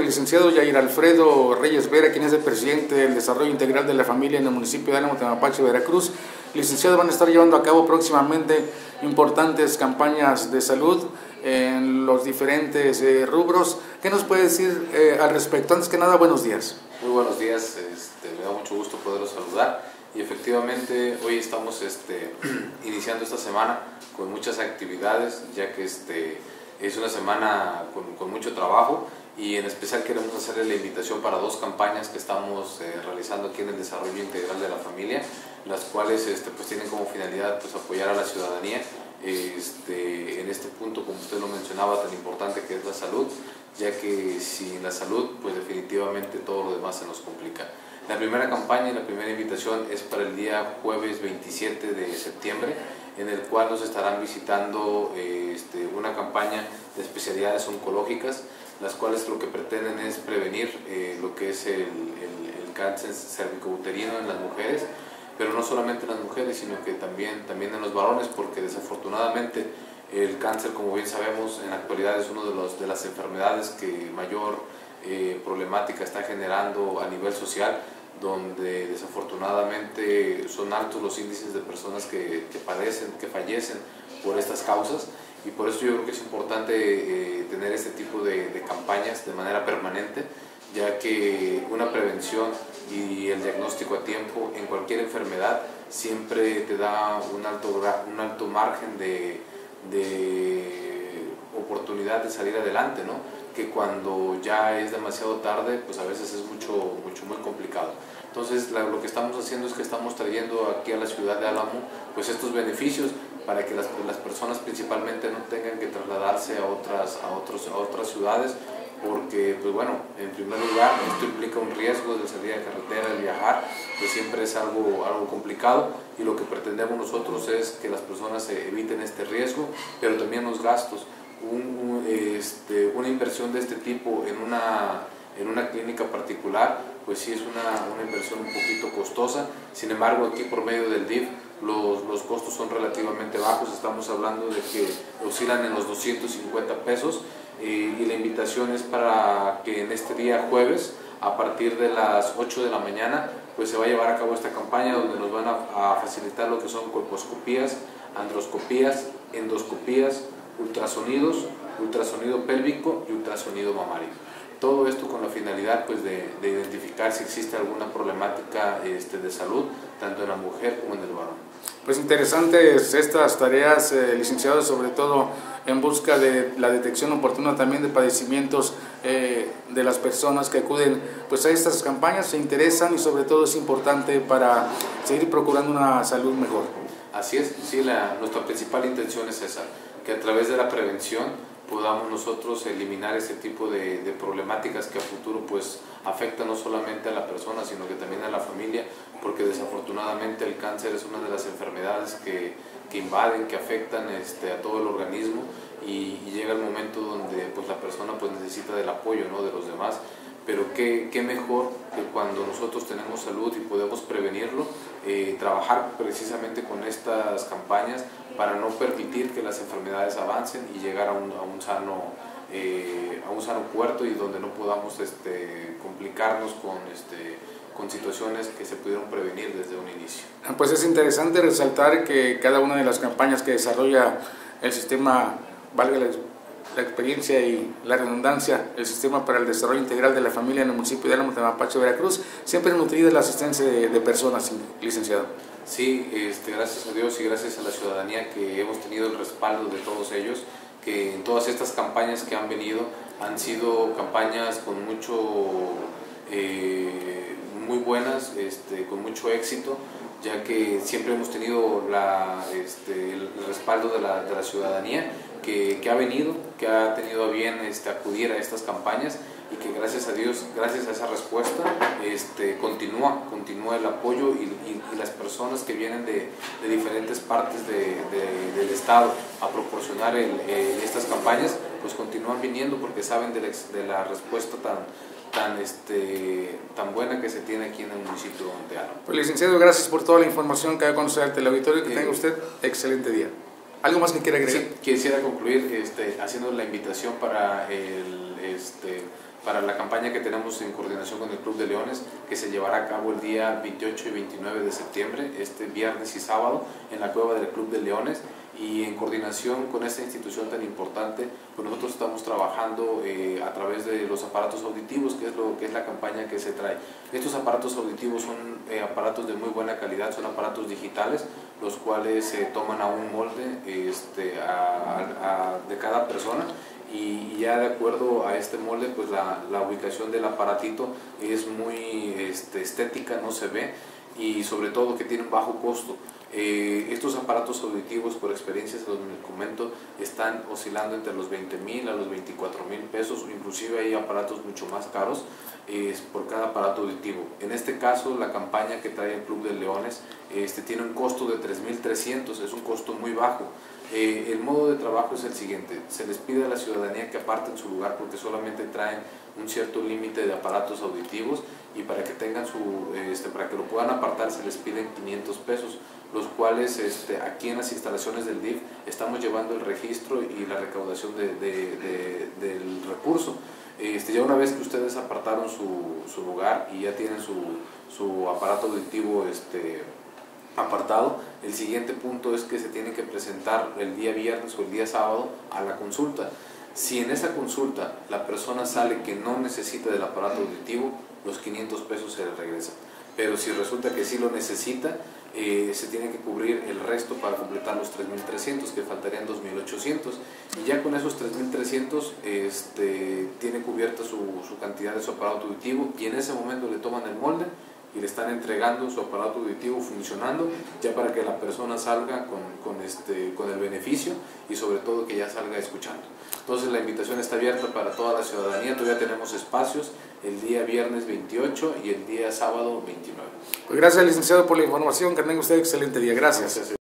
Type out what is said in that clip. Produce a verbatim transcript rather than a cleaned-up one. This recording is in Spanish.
licenciado Yair Alfredo Reyes Vera, quien es el presidente del Desarrollo Integral de la Familia en el municipio de Álamo, Temapache, Veracruz. Licenciado, van a estar llevando a cabo próximamente importantes campañas de salud en los diferentes eh, rubros. ¿Qué nos puede decir eh, al respecto? Antes que nada, buenos días. Muy buenos días, este, me da mucho gusto poderlos saludar y efectivamente hoy estamos este, iniciando esta semana con muchas actividades, ya que este, es una semana con, con mucho trabajo y en especial queremos hacerle la invitación para dos campañas que estamos eh, realizando aquí en el Desarrollo Integral de la Familia, las cuales este, pues, tienen como finalidad pues, apoyar a la ciudadanía este, en este punto, como usted lo mencionaba, tan importante que es la salud, ya que sin la salud pues definitivamente todo lo demás se nos complica. La primera campaña y la primera invitación es para el día jueves veintisiete de septiembre, en el cual nos estarán visitando eh, este, una campaña de especialidades oncológicas, las cuales lo que pretenden es prevenir eh, lo que es el, el, el cáncer cervicouterino en las mujeres, pero no solamente en las mujeres, sino que también, también en los varones, porque desafortunadamente el cáncer, como bien sabemos, en la actualidad es una de, los, de las enfermedades que mayor eh, problemática está generando a nivel social, donde desafortunadamente son altos los índices de personas que, que padecen, que fallecen por estas causas, y por eso yo creo que es importante eh, tener este tipo de, de campañas de manera permanente, ya que una prevención y el diagnóstico a tiempo en cualquier enfermedad siempre te da un alto, un alto margen de, de oportunidad de salir adelante, ¿no? Que cuando ya es demasiado tarde, pues a veces es mucho, mucho muy complicado. Entonces la, lo que estamos haciendo es que estamos trayendo aquí a la ciudad de Álamo pues estos beneficios para que las, las personas principalmente no tengan que trasladarse a otras, a otros, a otras ciudades, porque pues bueno, en primer lugar esto implica un riesgo de salir a carretera, de viajar, que siempre es algo, algo complicado, y lo que pretendemos nosotros es que las personas eviten este riesgo, pero también los gastos. Un, este, una inversión de este tipo en una, en una clínica particular, pues sí es una, una inversión un poquito costosa. Sin embargo, aquí por medio del D I F los, los costos son relativamente bajos, estamos hablando de que oscilan en los doscientos cincuenta pesos, eh, y la invitación es para que en este día jueves, a partir de las ocho de la mañana, pues se va a llevar a cabo esta campaña donde nos van a, a facilitar lo que son colposcopías, androscopías, endoscopías, ultrasonidos, ultrasonido pélvico y ultrasonido mamario. Todo esto con la finalidad pues, de, de identificar si existe alguna problemática este, de salud, tanto en la mujer como en el varón. Pues interesantes estas tareas, eh, licenciado, sobre todo en busca de la detección oportuna también de padecimientos eh, de las personas que acuden pues, a estas campañas, se interesan, y sobre todo es importante para seguir procurando una salud mejor. Así es, sí, la, nuestra principal intención es esa, que a través de la prevención podamos nosotros eliminar ese tipo de, de problemáticas que a futuro pues afectan no solamente a la persona, sino que también a la familia, porque desafortunadamente el cáncer es una de las enfermedades que, que invaden, que afectan este, a todo el organismo, y, y llega el momento donde pues la persona pues necesita del apoyo, ¿no?, de los demás. Pero qué, qué mejor que cuando nosotros tenemos salud y podemos prevenirlo, eh, trabajar precisamente con estas campañas para no permitir que las enfermedades avancen y llegar a un, a un, sano, eh, a un sano puerto, y donde no podamos este, complicarnos con, este, con situaciones que se pudieron prevenir desde un inicio. Pues es interesante resaltar que cada una de las campañas que desarrolla el sistema, valga la la experiencia y la redundancia, el Sistema para el Desarrollo Integral de la Familia en el municipio de Álamo, Temapache, Veracruz, siempre nutrida de la asistencia de, de personas, licenciado. Sí, este, gracias a Dios y gracias a la ciudadanía que hemos tenido el respaldo de todos ellos, que en todas estas campañas que han venido han sido campañas con mucho, eh, muy buenas, este, con mucho éxito, ya que siempre hemos tenido la, este, el respaldo de la, de la ciudadanía que, que ha venido, que ha tenido a bien este, acudir a estas campañas, y que gracias a Dios, gracias a esa respuesta, este, continúa, continúa el apoyo, y, y, y las personas que vienen de, de diferentes partes de, de, del estado a proporcionar el, eh, estas campañas, pues continúan viniendo porque saben de la, de la respuesta tan, tan, este, tan buena que se tiene aquí en el municipio de Álamo. Pues licenciado, gracias por toda la información que ha conocido al teleauditorio, que eh, tenga usted excelente día. ¿Algo más que quiera agregar? Sí, quisiera concluir este, haciendo la invitación para el... Este, para la campaña que tenemos en coordinación con el Club de Leones, que se llevará a cabo el día veintiocho y veintinueve de septiembre, este viernes y sábado, en la cueva del Club de Leones. Y en coordinación con esta institución tan importante, pues nosotros estamos trabajando eh, a través de los aparatos auditivos, que es lo que es la campaña que se trae. Estos aparatos auditivos son eh, aparatos de muy buena calidad, son aparatos digitales, los cuales se eh, toman a un molde este, a, a, de cada persona, y ya de acuerdo a este molde, pues la, la ubicación del aparatito es muy este, estética, no se ve, y sobre todo que tiene un bajo costo. Eh, estos aparatos auditivos, por experiencias que les comento, están oscilando entre los veinte mil a los veinticuatro mil pesos, inclusive hay aparatos mucho más caros eh, por cada aparato auditivo. En este caso, la campaña que trae el Club de Leones este, tiene un costo de tres mil trescientos, es un costo muy bajo. Eh, el modo de trabajo es el siguiente: se les pide a la ciudadanía que aparten su lugar porque solamente traen un cierto límite de aparatos auditivos, y para que tengan su, este, para que lo puedan apartar se les piden quinientos pesos, los cuales este, aquí en las instalaciones del D I F estamos llevando el registro y la recaudación de, de, de, del recurso. Este, ya una vez que ustedes apartaron su, su lugar y ya tienen su, su aparato auditivo este, apartado, el siguiente punto es que se tienen que presentar el día viernes o el día sábado a la consulta. Si en esa consulta la persona sale que no necesita del aparato auditivo, los quinientos pesos se le regresan. Pero si resulta que sí lo necesita, eh, se tiene que cubrir el resto para completar los tres mil trescientos, que faltarían dos mil ochocientos. Y ya con esos tres mil trescientos este, tiene cubierta su, su cantidad de su aparato auditivo, y en ese momento le toman el molde y le están entregando su aparato auditivo funcionando, ya para que la persona salga con, con, este, con el beneficio, y sobre todo que ya salga escuchando. Entonces la invitación está abierta para toda la ciudadanía, todavía tenemos espacios el día viernes veintiocho y el día sábado veintinueve. Pues gracias, licenciado, por la información, que tenga usted excelente día. Gracias. Gracias.